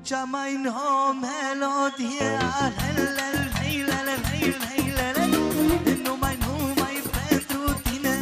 cea mai nouă melodie. Numai pentru tine.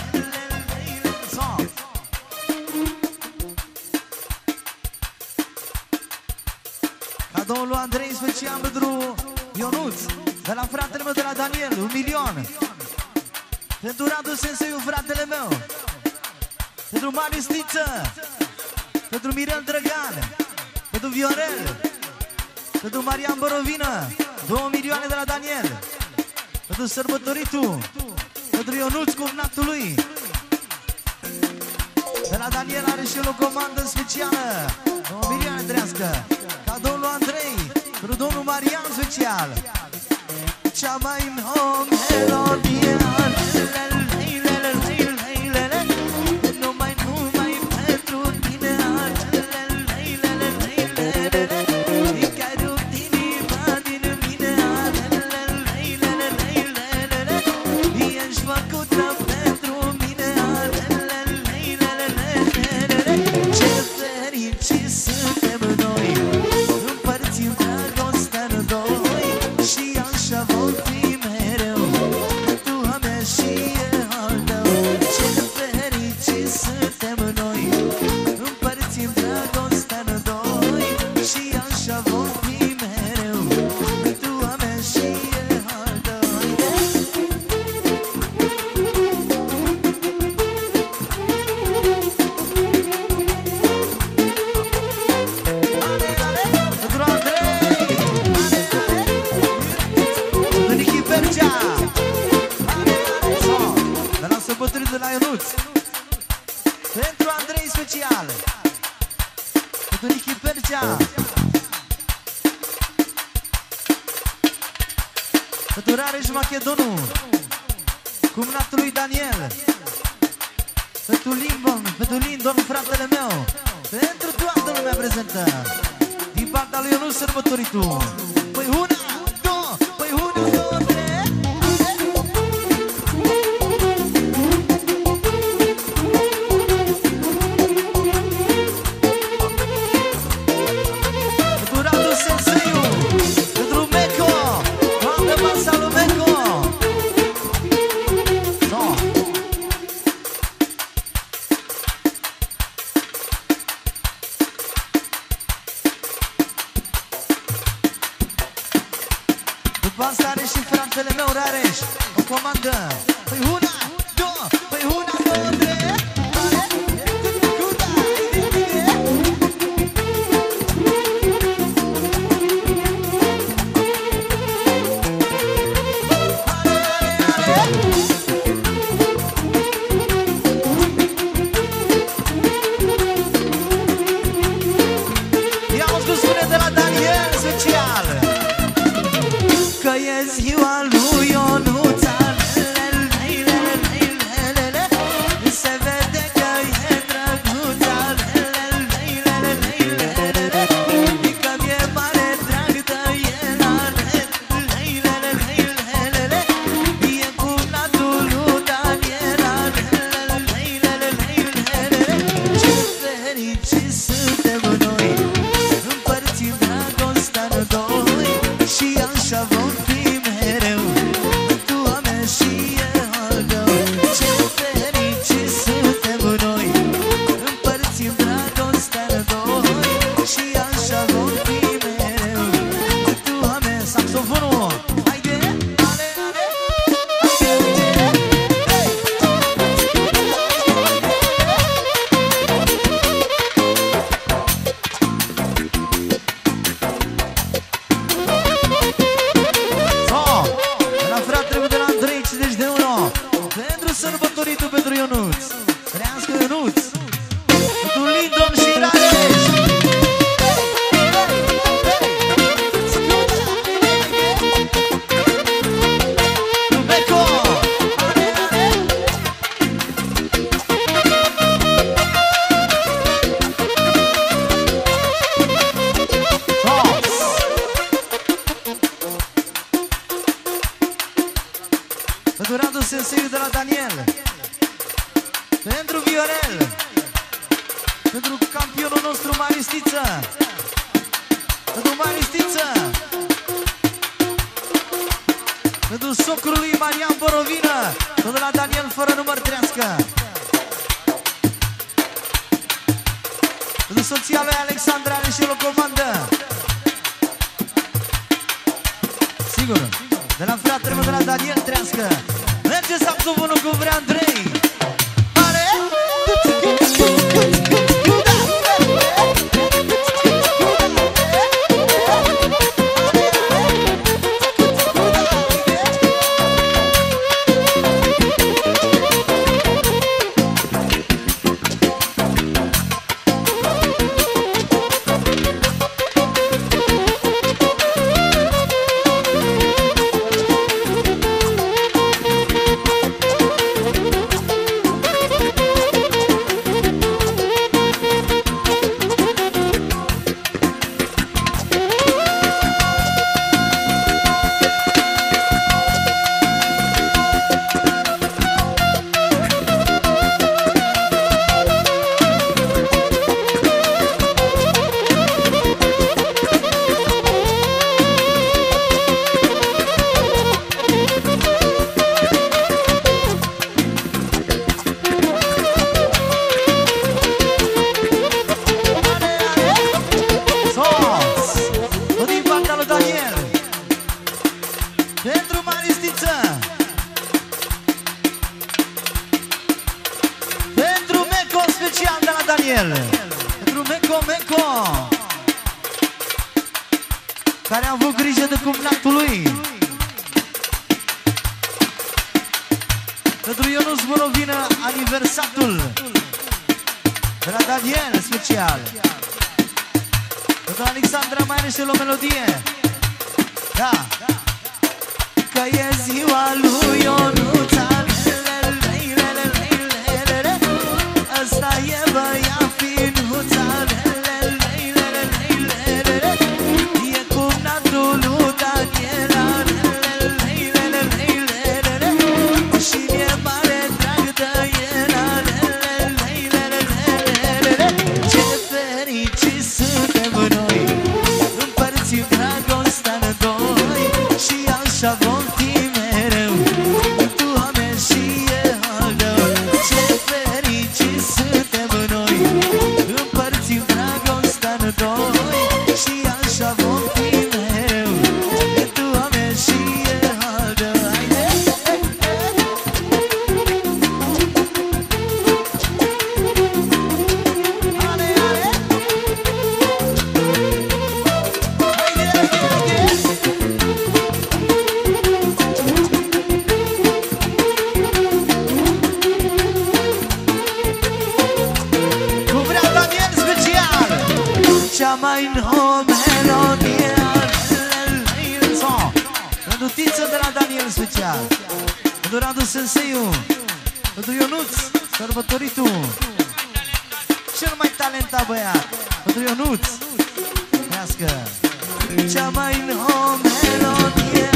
Cadoul lui Andrei special pentru Ionuț, de la fratele meu, de la Daniel, 1.000.000. Pentru Radu Senseiu, fratele meu, pentru Marius Liță, pentru Mirel Drăgan, pentru Viorel, pentru Marian Borovină, 2 milioane de la Daniel, pentru sărbătoritul, pentru Ionuț cu natul lui. De la Daniel are și el o comandă specială, 2 milioane trească. Cadoul lui Andrei, pentru domnul Marian special, cea mai nouă melodie. Pentru Andrei special, pentru Nichi Percea, pentru Rareș Machedonu, cumnatul lui Daniel, pentru Lindon, fratele meu, pentru toată lumea prezentă, din partea lui Ionuț sărbătoritul. Păi una, două, păi una, două, trei. După asta are și fratele meu Rareș o comandă. Păi una, două, păi una, două, trei. Ia o spune de la Daniel special, că e ziua lui Ionuț, se vede că e drăguț, că mi-e mare drag de el, e cumnatul lui Daniel. Ce fericiți suntem noi, împărțim dragostea în doi și așa vom fi mereu, tu a mea și eu al tău. Ce fericiți suntem noi, împărțim dragostea în doi și așa vom fi mereu, tu a mea. Saxofonul, haide, ale, ale, pentru sărbătoritul, pentru Ionuț, trească Ionuț, pentru Lindon și Rareș. Rubeco, ale, ale. Pentru Radu Senseiu de la Daniel, pentru Viorel, pentru campionul nostru Marius Liță, Pentru Maristiță, pentru socrul lui Marian Borovină, tot de la Daniel fără număr trească. Pentru soția lui Alexandra are și el o comandă. Sigur, de la fratele meu de la Daniel trească. Merge saxofonul cu vrea Andrei. Pare? Pentru Meco, care a avut grijă de cumnatul lui. Pentru Ionuț Borovină, aniversatul de la Daniel special. Pentru Alexandra mai are și o melodie. Da. Că e ziua lui Ionuț, ăsta e băiat finuța, e cumnatul lui Daniela, și mi-e mare drag de el. Ce fericiți suntem noi, împărțim dragostea în doi, și așa vom fi mereu, Doamne, și eu. Ce fericiți suntem noi, împărțim dragostea în doi, și așa vom fi mereu, Doamne, și eu. Cea mai nouă melodie pentru Tiță de la Daniel special, pentru Radu Senseiu, pentru Ionuț, sărbătoritul, cel mai talentat băiat, pentru Ionuț, trească. Cea mai nouă melodie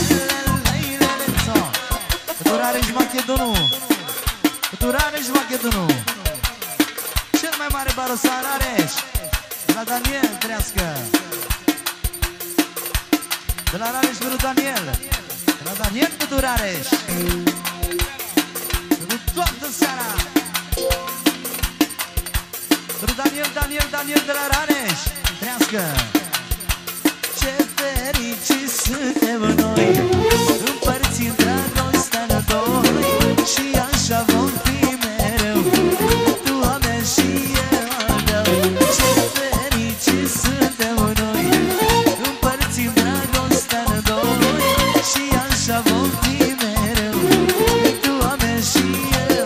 pentru Rareș Machedonu, pentru Rareș Machedonu, cel mai mare barosar Rareș. De la Daniel trească. De la Rareș pentru Daniel. De la Daniel pentru Rareș. Pentru toată seara. Pentru Daniel de la Rareș. Trească. Ce fericiți suntem noi, împărțim dragostea în doi, și așa vom fi mereu, Doamne, și eu. Ce fericiți suntem noi, împărțim dragostea în doi, și așa vom fi mereu, Doamne, și eu.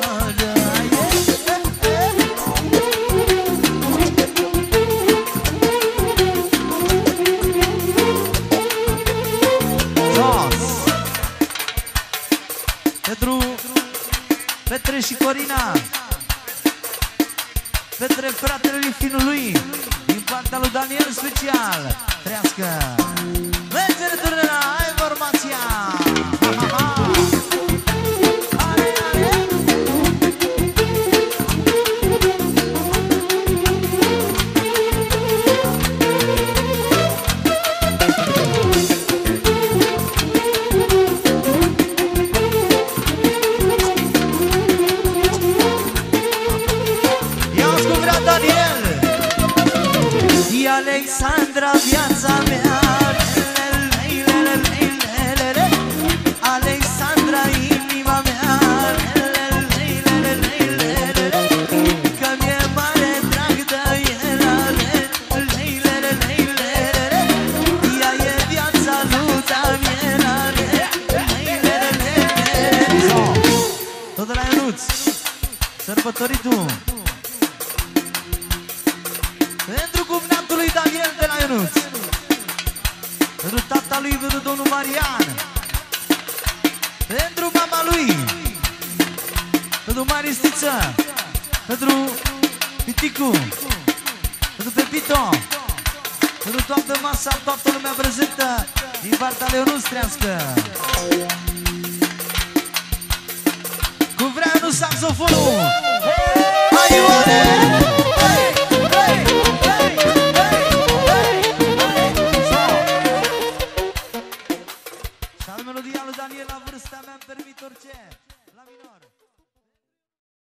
Pentru Petre și Corina, Petre, fratele lui finului, din partea lui Daniel special, trească. Merge returnă la informația. Alexandra, viața mea. Alexandra, inima mea. Că mi-e mare drag de el. Ea e viața lui Damian. Tot de la Ionuț, sărbătoritul pentru cumnatul lui Daniel de la Ionuț, pentru tata lui, pentru domnul Marian, pentru mama lui, pentru Maristiță, pentru Piticu, pentru Pepito, pentru toată masa, toată lumea prezentă din partea lui Ionuț Trească. Cum vrea Ionuț saxofonul. Hai, Ioane! Melodia lui Daniel, la vârsta mea îmi permit orice.